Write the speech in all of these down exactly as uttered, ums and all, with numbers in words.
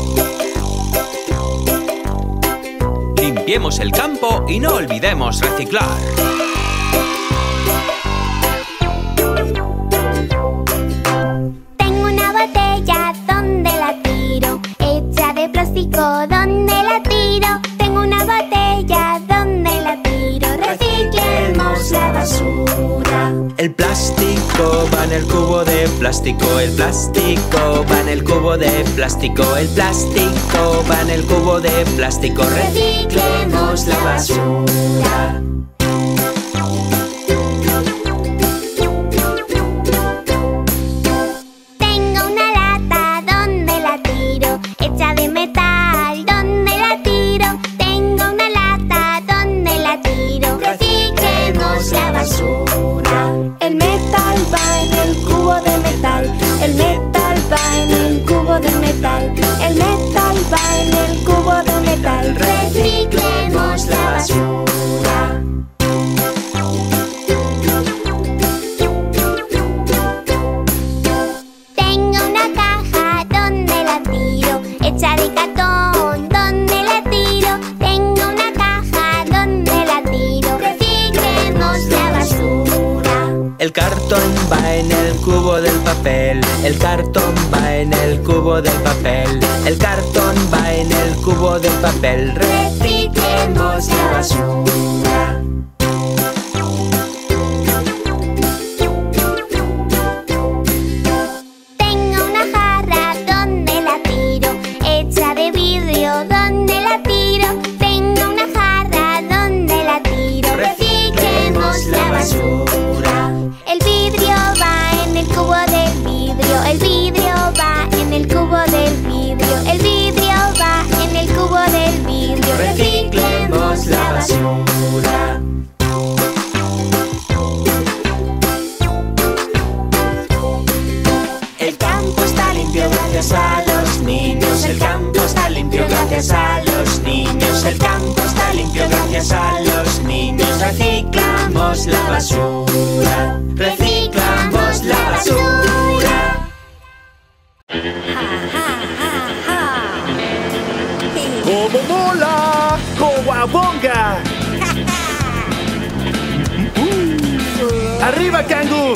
Limpiemos el campo y no olvidemos reciclar. Tengo una botella, ¿dónde la tiro? Hecha de plástico, ¿dónde la tiro? Tengo una botella, ¿dónde la tiro? Reciclemos la basura. El plástico va en el cubo de plástico. El plástico va en el cubo de plástico. El plástico va en el cubo de plástico. Reciclemos la basura. Tengo una lata, ¿dónde la tiro? Hecha de metal, ¿dónde la tiro? Tengo una lata, ¿dónde la tiro? Reciclemos la basura. El metal va en el cubo de metal. El metal va en el cubo de metal. El metal va en el cubo de metal. Reciclemos la basura. Tengo una caja, ¿dónde la tiro? Hecha de cartón, ¿dónde la tiro? Tengo una caja, ¿dónde la tiro? Reciclemos la basura. El cartón va en el cubo del papel. El cartón va en el cubo del papel. El cartón va en el cubo del papel. Reciclemos la basura. Tengo una jarra, ¿dónde la tiro? Hecha de vidrio, ¿dónde la tiro? Tengo una jarra, ¿dónde la tiro? Reciclemos la basura. El vidrio va en el cubo del vidrio. El vidrio va en el cubo del vidrio. El vidrio va en el cubo del vidrio. Reciclemos la basura. El campo está limpio gracias a los niños. El campo está limpio gracias a los niños. El campo está limpio gracias a los niños. Reciclamos la basura. Reciclamos la basura. ¡Como mola! ¡Coabonga! ¡Arriba, Kangu!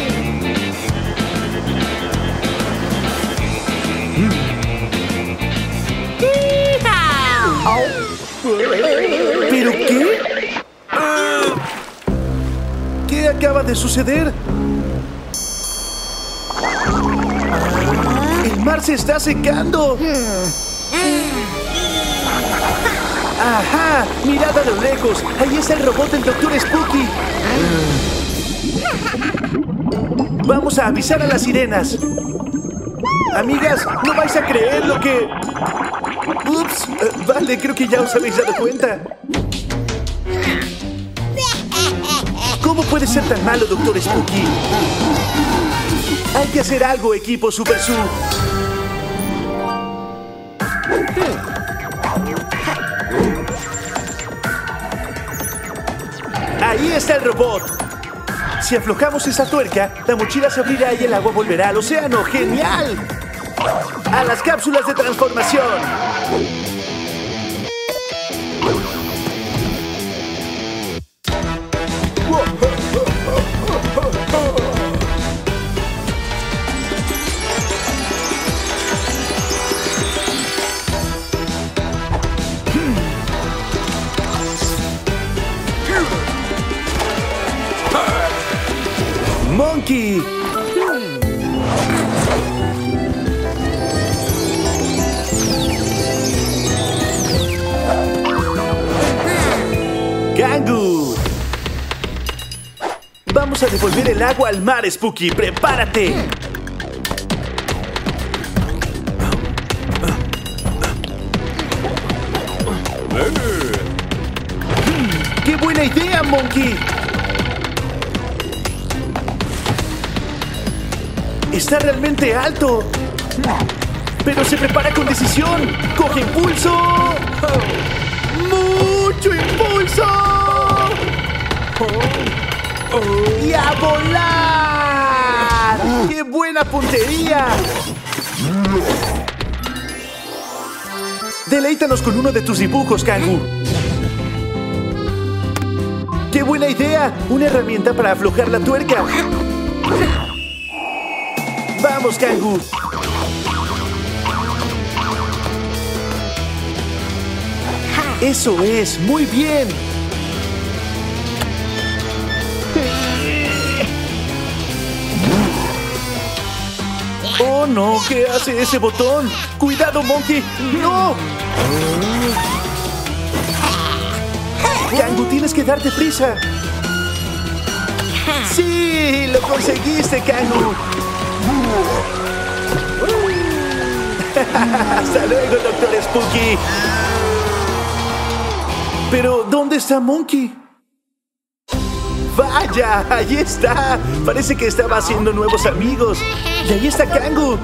¿Pero qué? ¿Qué acaba de suceder? ¡El mar se está secando! ¡Ajá! ¡Mirad a lo lejos! ¡Ahí está el robot del doctor Spooky! Vamos a avisar a las sirenas. Amigas, no vais a creer lo que... Ups, eh, vale, creo que ya os habéis dado cuenta. ¿Cómo puede ser tan malo, doctor Spooky? Hay que hacer algo, equipo Super Su. Ahí está el robot. Si aflojamos esa tuerca, la mochila se abrirá y el agua volverá al océano. ¡Genial! ¡A las cápsulas de transformación! Monkey. Kangu. Vamos a devolver el agua al mar, Spooky. ¡Prepárate! ¡Qué buena idea, Monkey! Está realmente alto, pero se prepara con decisión. ¡Coge impulso! ¡Mucho impulso! ¡Y a volar! ¡Qué buena puntería! Deleítanos con uno de tus dibujos, Kangu. ¡Qué buena idea! Una herramienta para aflojar la tuerca. ¡Vamos, Kangu! ¡Eso es! ¡Muy bien! ¡Oh, no! ¿Qué hace ese botón? ¡Cuidado, Monkey! ¡No! Kangu, tienes que darte prisa. ¡Sí! ¡Lo conseguiste, Kangu! ¡Hasta luego, doctor Spooky! Pero, ¿dónde está Monkey? ¡Vaya! ¡Allí está! Parece que estaba haciendo nuevos amigos. ¡Y ahí está Kangu!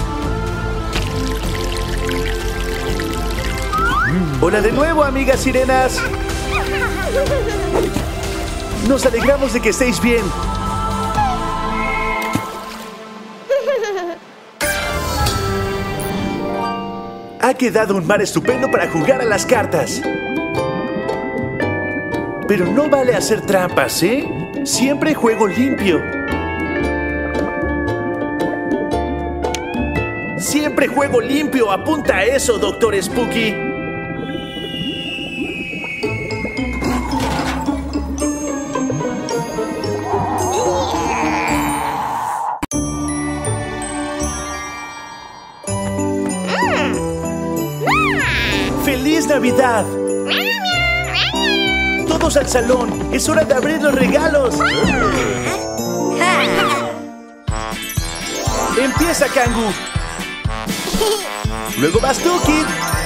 ¡Hola de nuevo, amigas sirenas! Nos alegramos de que estéis bien. Ha quedado un mar estupendo para jugar a las cartas. Pero no vale hacer trampas, ¿eh? Siempre juego limpio. Siempre juego limpio. Apunta a eso, doctor Spooky. ¡Feliz Navidad! ¡Todos al salón! ¡Es hora de abrir los regalos! ¡Empieza, Kangu! ¡Luego vas tú, Kid!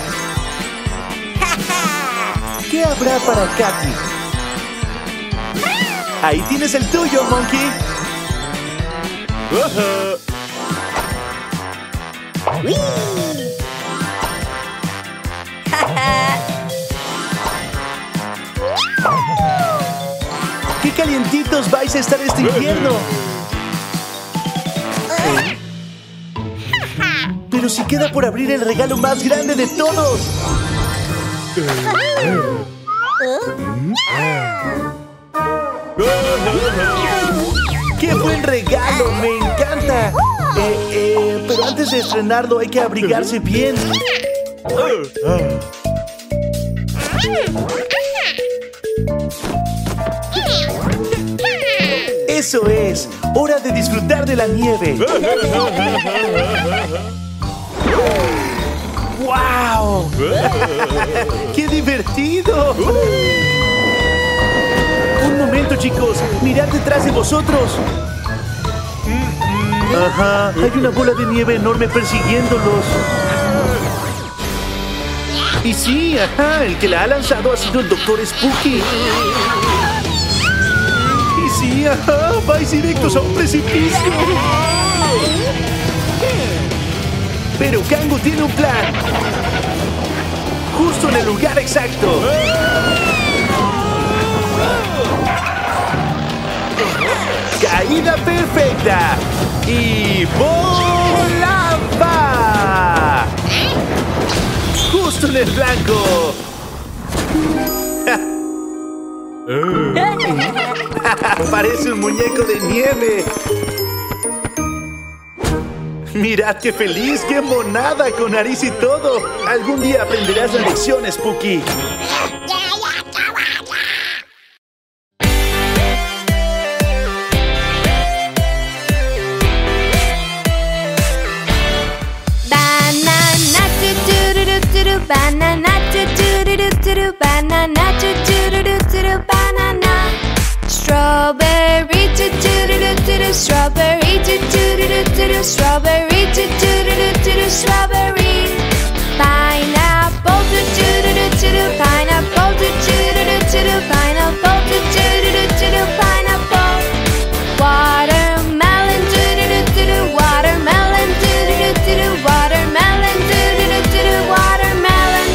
¿Qué habrá para Katy? ¡Ahí tienes el tuyo, Monkey! Uh-huh. ¡Qué calientitos vais a estar este invierno! Pero si queda por abrir el regalo más grande de todos. ¡Qué buen regalo! ¡Me encanta! Eh, eh, pero antes de estrenarlo hay que abrigarse bien. ¡Eso es! ¡Hora de disfrutar de la nieve! ¡Wow! ¡Qué divertido! Un momento, chicos. Mirad detrás de vosotros. Ajá, hay una bola de nieve enorme persiguiéndolos. Y sí, ajá, el que la ha lanzado ha sido el doctor Spooky. Y sí, ajá, vais directos a un precipicio. Pero Kangu tiene un plan. Justo en el lugar exacto. Caída perfecta. Y volaba. Justo en el blanco. Parece un muñeco de nieve. Mirad qué feliz, qué monada, con nariz y todo. Algún día aprenderás la lección, Spooky. Banana, do do do do do do, banana, do do do do do do, banana. Strawberry, do do do do do do, strawberry, do do do do do do, strawberry, do do do do do do, strawberry. Pineapple, do do do do do do, pineapple, do do do do do do, pineapple, do do do do do do, pineapple. Watermelon, do do do do do, watermelon, do do do do do, watermelon, do do do do do, watermelon.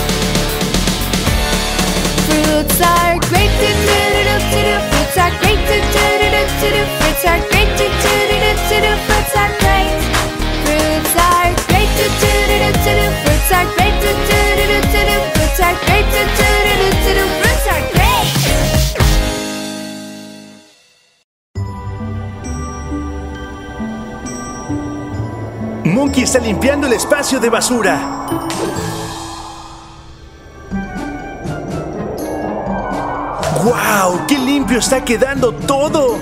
Fruits are great, do do do do do do. Fruits are great, do do do do do do. Fruits are great, do do do do do do. Fruits are great. Fruits are great, do do do do do do. Fruits are great, do do do Monkey está limpiando el espacio de basura. ¡Guau! ¡Qué limpio está quedando todo!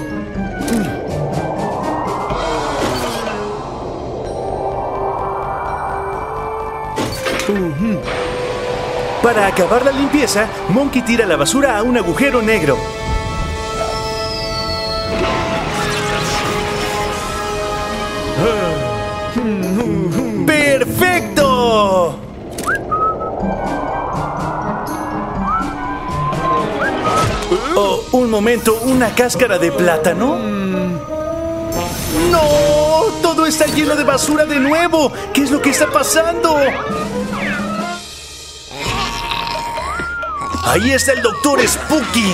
Uh-huh. Para acabar la limpieza, Monkey tira la basura a un agujero negro. ¡Perfecto! Oh, un momento, ¿una cáscara de plátano? ¡No! ¡Todo está lleno de basura de nuevo! ¿Qué es lo que está pasando? ¡Ahí está el doctor Spooky!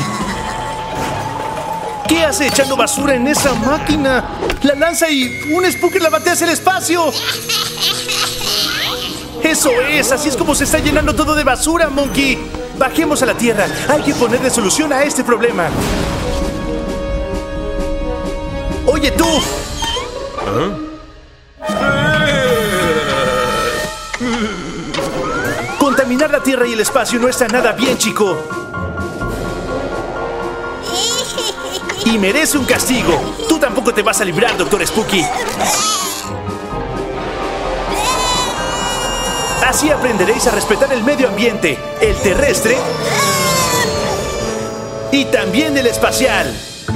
¿Qué hace echando basura en esa máquina? La lanza y un Spooky la batea hacia el espacio. ¡Eso es! Así es como se está llenando todo de basura, Monkey. Bajemos a la tierra. Hay que ponerle solución a este problema. ¡Oye, tú! Contaminar la tierra y el espacio no está nada bien, chico. Y merece un castigo. Tú tampoco te vas a librar, doctor Spooky. Así aprenderéis a respetar el medio ambiente, el terrestre y también el espacial.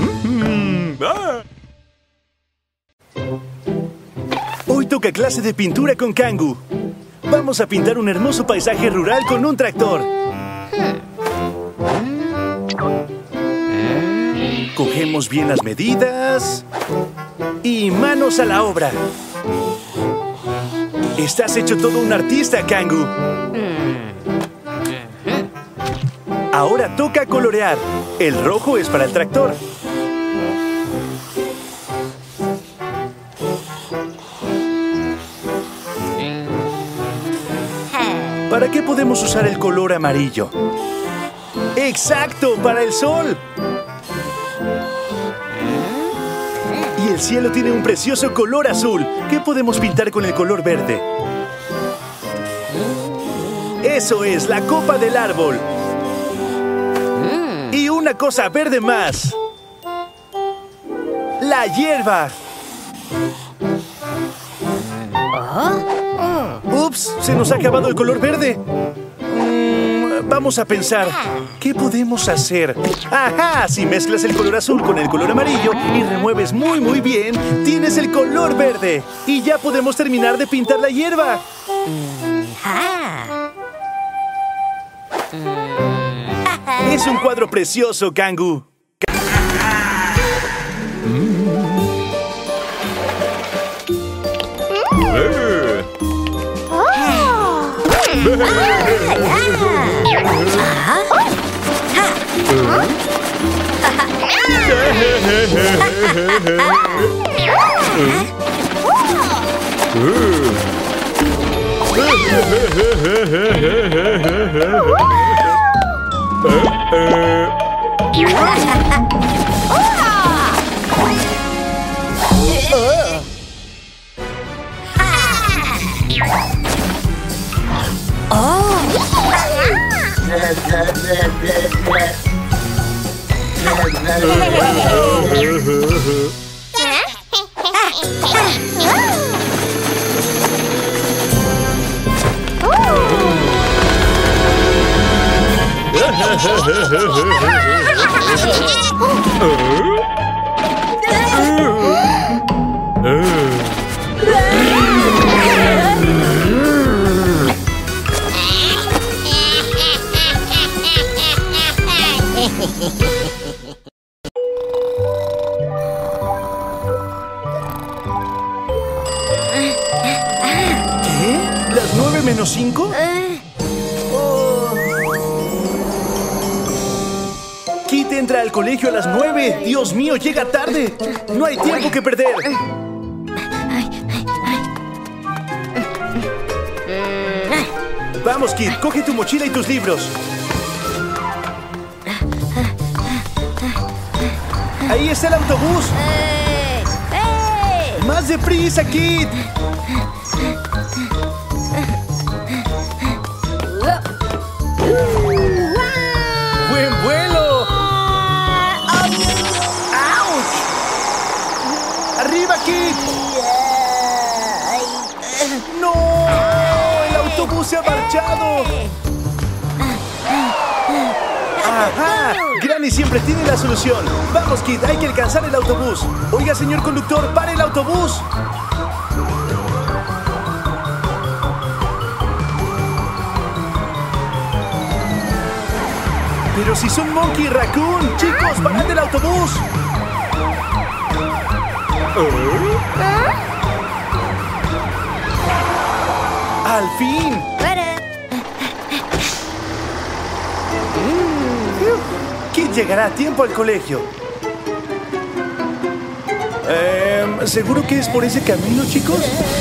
Hoy toca clase de pintura con Kangu. Vamos a pintar un hermoso paisaje rural con un tractor. Cogemos bien las medidas y manos a la obra. Estás hecho todo un artista, Kangu. Ahora toca colorear. El rojo es para el tractor. ¿Para qué podemos usar el color amarillo? ¡Exacto! ¡Para el sol! Y el cielo tiene un precioso color azul. ¿Qué podemos pintar con el color verde? ¡Eso es! ¡La copa del árbol! Y una cosa verde más. ¡La hierba! ¡Ups! Se nos ha acabado el color verde. Mm, vamos a pensar. ¿Qué podemos hacer? ¡Ajá! Si mezclas el color azul con el color amarillo y remueves muy muy bien, tienes el color verde. Y ya podemos terminar de pintar la hierba. Es un cuadro precioso, Kangu. ¿Menos cinco? Oh. Kit entra al colegio a las nueve. Dios mío, llega tarde. No hay tiempo que perder. Vamos, Kit, coge tu mochila y tus libros. Ahí está el autobús. ¡Más deprisa, Kit! escuchado! ¡Ajá! Granny siempre tiene la solución. Vamos, Kid, hay que alcanzar el autobús. Oiga, señor conductor, ¡pare el autobús! Pero si son Monkey y Raccoon, chicos, parad el autobús. ¡Al fin! Kid llegará a tiempo al colegio. Eh, ¿Seguro que es por ese camino, chicos?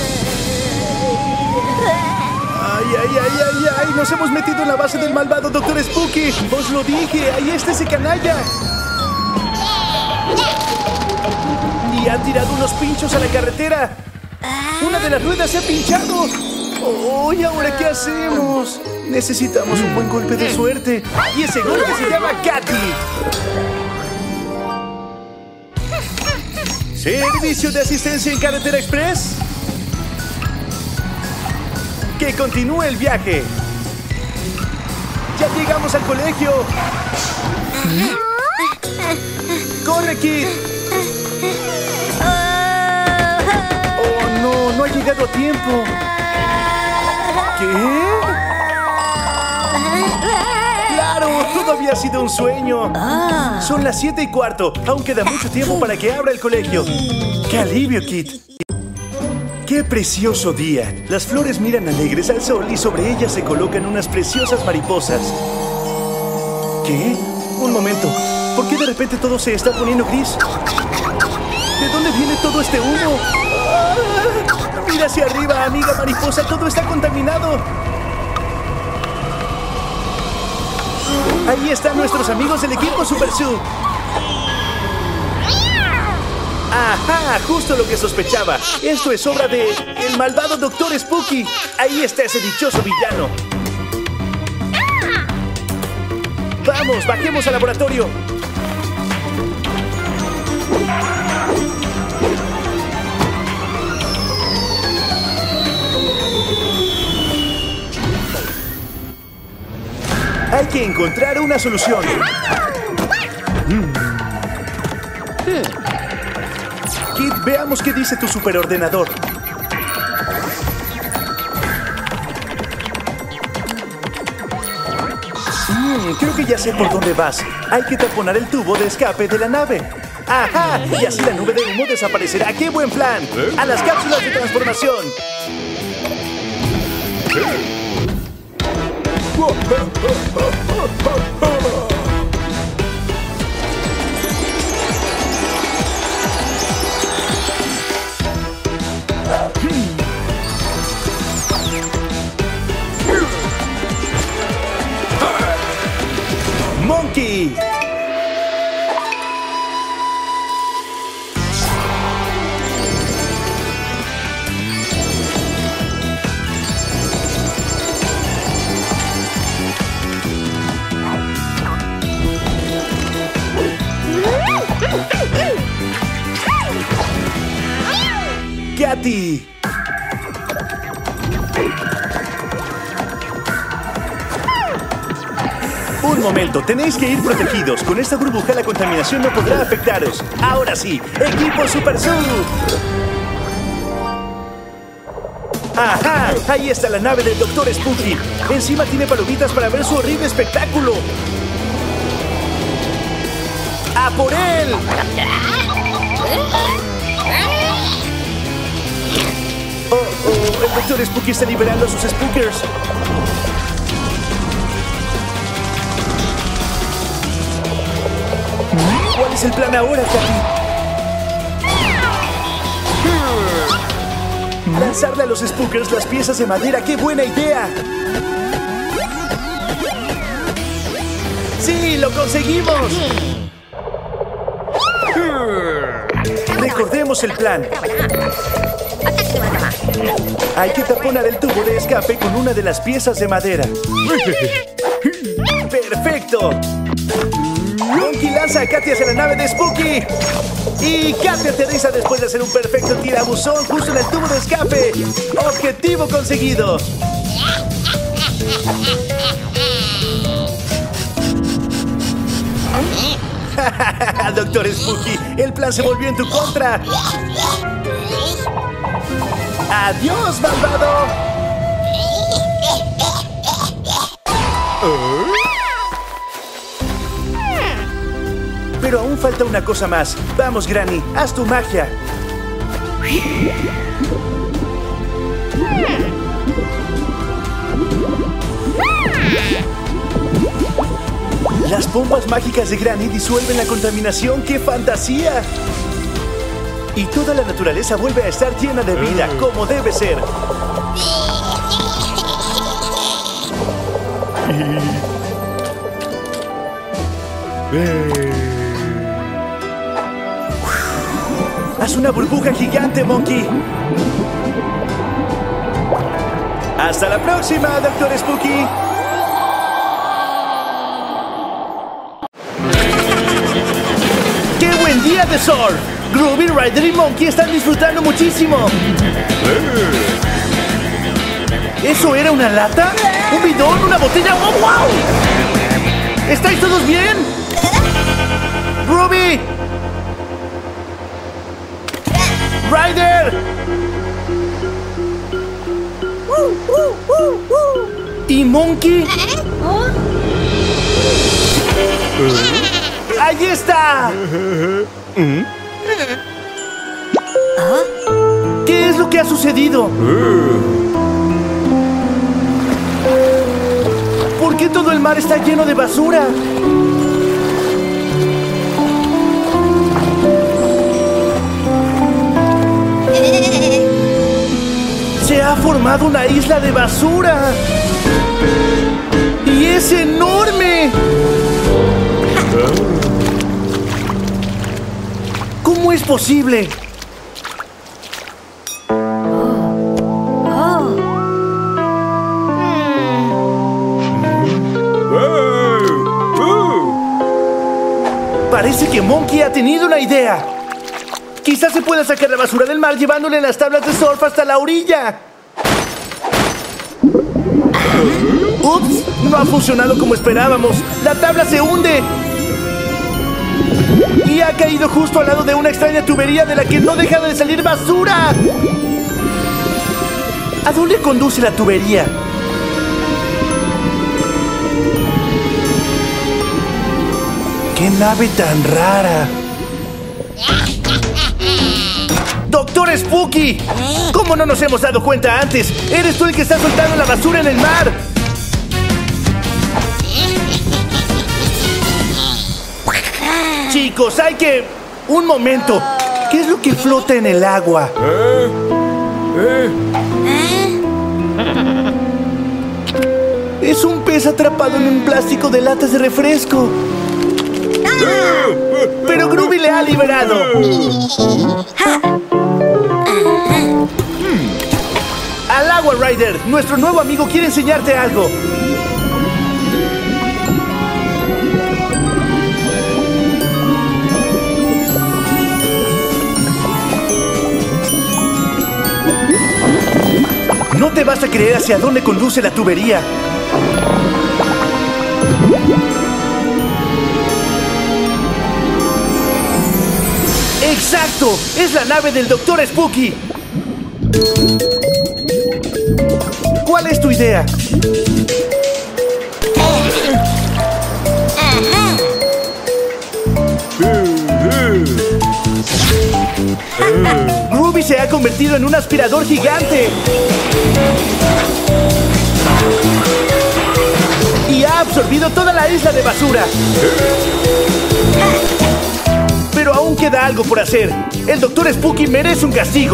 ¡Ay, ay, ay, ay, ay! ¡Nos hemos metido en la base del malvado doctor Spooky! ¡Os lo dije! ¡Ahí está ese canalla! ¡Y ha tirado unos pinchos a la carretera! ¡Una de las ruedas se ha pinchado! ¡Oh! ¿Y ahora qué hacemos? Necesitamos un buen golpe de suerte. ¡Y ese golpe se llama Katy! ¿Servicio de asistencia en Carretera Express? ¡Que continúe el viaje! ¡Ya llegamos al colegio! ¡Corre, Kid! ¡Oh, no! ¡No ha llegado a tiempo! ¿Qué? ¡Claro! Todo había sido un sueño. Son las siete y cuarto. Aún queda mucho tiempo para que abra el colegio. ¡Qué alivio, Kid! ¡Qué precioso día! Las flores miran alegres al sol y sobre ellas se colocan unas preciosas mariposas. ¿Qué? Un momento. ¿Por qué de repente todo se está poniendo gris? ¿De dónde viene todo este humo? ¡Ah! ¡Mira hacia arriba, amiga mariposa! ¡Todo está contaminado! Ahí están nuestros amigos del equipo Super Zoo. ¡Ajá! Justo lo que sospechaba. Esto es obra de el malvado doctor Spooky. Ahí está ese dichoso villano. ¡Vamos! ¡Bajemos al laboratorio! Hay que encontrar una solución. Mm. Kid, veamos qué dice tu superordenador. Mm, creo que ya sé por dónde vas. Hay que taponar el tubo de escape de la nave. ¡Ajá! Y así la nube de humo desaparecerá. ¡Qué buen plan! ¡A las cápsulas de transformación! Monkey. Katy. Un momento, tenéis que ir protegidos. Con esta burbuja la contaminación no podrá afectaros. Ahora sí, equipo Super Zoo. ¡Ajá! Ahí está la nave del doctor Spooky. Encima tiene palomitas para ver su horrible espectáculo. ¡A por él! Oh, oh, el doctor Spooky está liberando a sus spookers. ¿Cuál es el plan ahora, Katy? Lanzarle a los spookers las piezas de madera. ¡Qué buena idea! ¡Sí, lo conseguimos! Recordemos el plan. Hay que taponar el tubo de escape con una de las piezas de madera. ¡Perfecto! Monkey lanza a Katy hacia la nave de Spooky. Y Katy aterriza después de hacer un perfecto tirabuzón justo en el tubo de escape. ¡Objetivo conseguido! Doctor Spooky, el plan se volvió en tu contra. ¡Adiós, malvado! Pero aún falta una cosa más. Vamos, Granny, haz tu magia. Las bombas mágicas de Granny disuelven la contaminación. ¡Qué fantasía! Y toda la naturaleza vuelve a estar llena de vida, como debe ser. Haz una burbuja gigante, Monkey. Hasta la próxima, Doctor Spooky. ¡Qué buen día de surf! Groovy, Ryder y Monkey están disfrutando muchísimo. ¿Eso era una lata? ¿Un bidón? ¿Una botella? ¡Oh, wow! ¿Estáis todos bien? ¡Groovy! ¡Ryder! ¿Y Monkey? ¡Ahí está! ¿Qué es lo que ha sucedido? ¿Por qué todo el mar está lleno de basura? Se ha formado una isla de basura. ¡Y es enorme! ¿Cómo es posible? Parece que Monkey ha tenido una idea. Quizás se pueda sacar la basura del mar llevándole las tablas de surf hasta la orilla. ¡Ups! No ha funcionado como esperábamos. La tabla se hunde. Y ha caído justo al lado de una extraña tubería de la que no deja de salir basura. ¿A dónde conduce la tubería? ¡Qué nave tan rara! ¡Doctor Spooky! ¿Cómo no nos hemos dado cuenta antes? ¡Eres tú el que está soltando la basura en el mar! Chicos, hay que... Un momento. ¿Qué es lo que flota en el agua? ¿Eh? ¿Eh? Es un pez atrapado en un plástico de latas de refresco. Pero Groovy le ha liberado. Al agua, Ryder. Nuestro nuevo amigo quiere enseñarte algo. No te vas a creer hacia dónde conduce la tubería. ¡Exacto! ¡Es la nave del Doctor Spooky! ¿Cuál es tu idea? Groovy se ha convertido en un aspirador gigante. Y ha absorbido toda la isla de basura. Pero aún queda algo por hacer. El Doctor Spooky merece un castigo.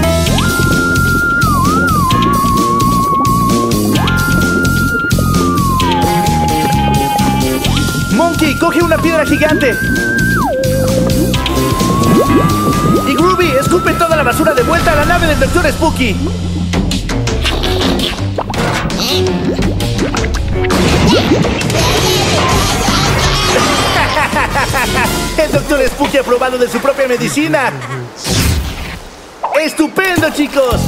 Monkey, coge una piedra gigante. Y Groovy, escupe toda la basura de vuelta a la nave del Doctor Spooky. El Doctor Spooky ha probado de su propia medicina. ¡Estupendo, chicos!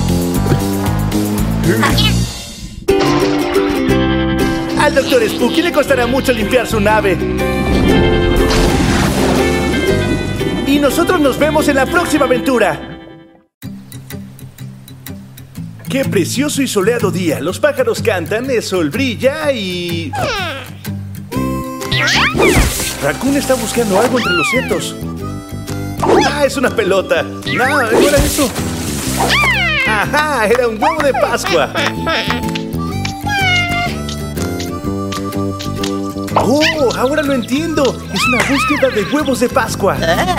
Al Doctor Spooky le costará mucho limpiar su nave. Y nosotros nos vemos en la próxima aventura. ¡Qué precioso y soleado día! Los pájaros cantan, el sol brilla y... Raccoon está buscando algo entre los setos. ¡Ah, es una pelota! ¡No, no era eso! ¡Ajá! Era un huevo de Pascua. ¡Oh! Ahora lo entiendo. Es una búsqueda de huevos de Pascua.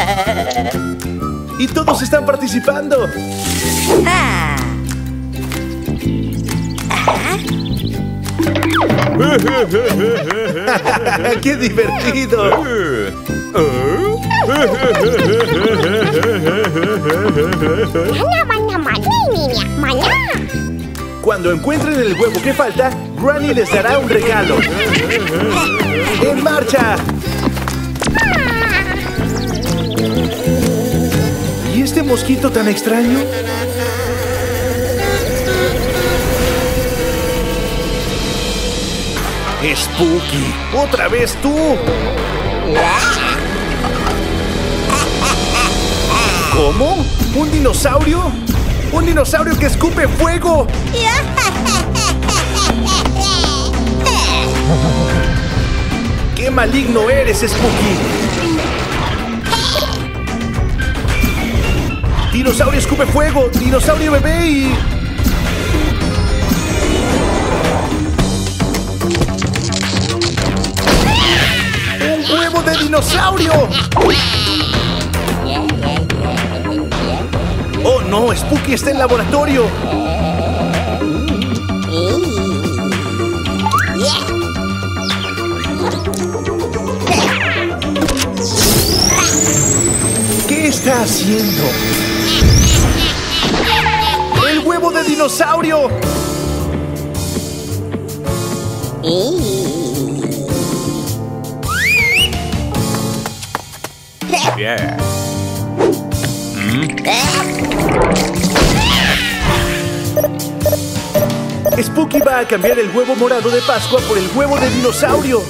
Y todos están participando. ¡Qué divertido! Cuando encuentren el huevo que falta, Granny les dará un regalo. ¡En marcha! ¿Y este mosquito tan extraño? ¡Spooky! ¡Otra vez tú! ¿Cómo? ¿Un dinosaurio? ¡Un dinosaurio que escupe fuego! ¡Qué maligno eres, Spooky! ¡Dinosaurio escupe fuego! ¡Dinosaurio bebé y...! ¡Un huevo de dinosaurio! ¡Oh, no! ¡Spooky está en el laboratorio! ¿Qué está haciendo? ¡El huevo de dinosaurio! Yeah. Spooky va a cambiar el huevo morado de Pascua por el huevo de dinosaurio.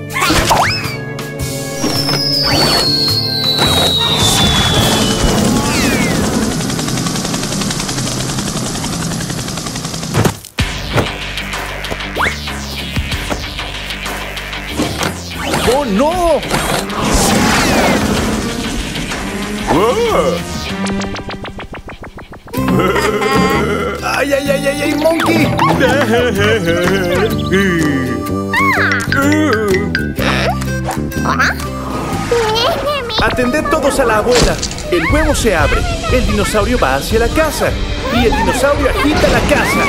¡Oh, no! ¡Ay, ay, ay, ay, ay, Monkey! Atended todos a la abuela. El huevo se abre, el dinosaurio va hacia la casa y el dinosaurio agita la casa.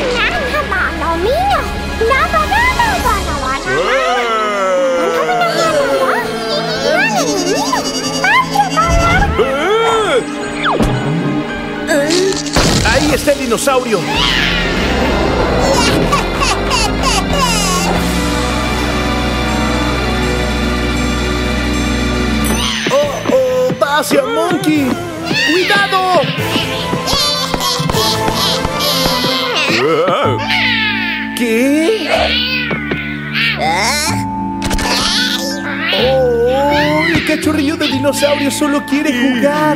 ¡Ahí está el dinosaurio! ¡Oh, oh! ¡Va hacia Monkey! ¡Cuidado! ¿Qué? ¡Oh! El cachorrillo de dinosaurio solo quiere jugar.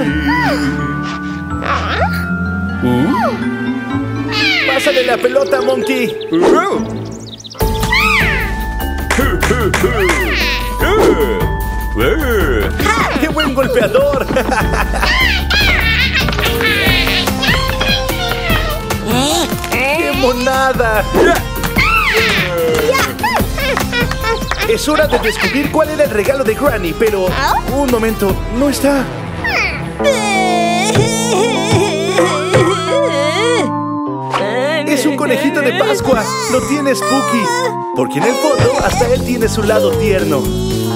¡Pásale la pelota, Monkey! ¡Qué buen golpeador! ¡Qué monada! Es hora de descubrir cuál era el regalo de Granny, pero... Un momento, no está. Es un conejito de Pascua. Lo tiene Spooky. Porque en el fondo hasta él tiene su lado tierno.